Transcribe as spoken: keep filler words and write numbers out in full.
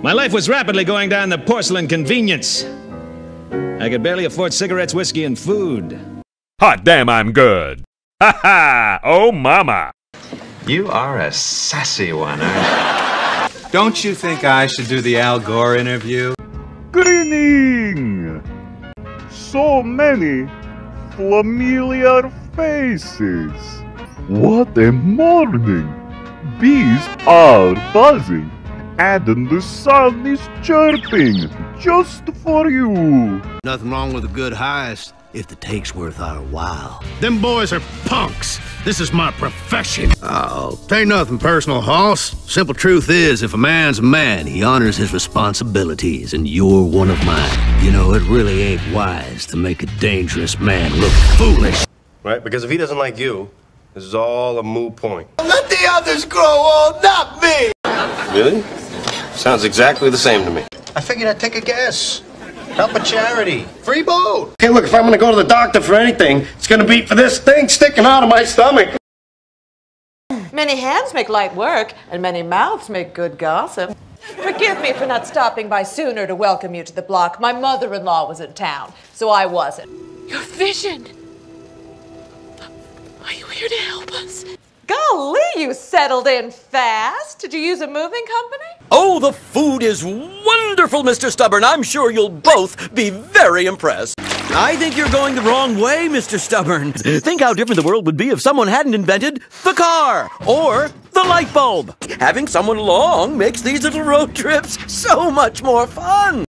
My life was rapidly going down the porcelain convenience. I could barely afford cigarettes, whiskey, and food. Hot damn, I'm good. Ha ha! Oh, mama. You are a sassy one, aren't you? Don't you think I should do the Al Gore interview? Grinning! So many familiar faces. What a morning! Bees are buzzing, and the sun is chirping just for you. Nothing wrong with a good heist if the take's worth our while. Them boys are punks. This is my profession. Oh, ain't nothing personal, Hoss. Simple truth is, if a man's a man, he honors his responsibilities, and you're one of mine. You know, it really ain't wise to make a dangerous man look foolish. Right? Because if he doesn't like you, this is all a moot point. Let the others grow old, not me! Really? Sounds exactly the same to me. I figured I'd take a guess. Help a charity. Free boat. Hey, look, if I'm gonna go to the doctor for anything, it's gonna be for this thing sticking out of my stomach. Many hands make light work, and many mouths make good gossip. Forgive me for not stopping by sooner to welcome you to the block. My mother-in-law was in town, so I wasn't. Your vision. Are you here to help us? Golly, you settled in fast. Did you use a moving company? Oh, the food is wonderful, Mister Stubborn. I'm sure you'll both be very impressed. I think you're going the wrong way, Mister Stubborn. Think how different the world would be if someone hadn't invented the car or the light bulb. Having someone along makes these little road trips so much more fun.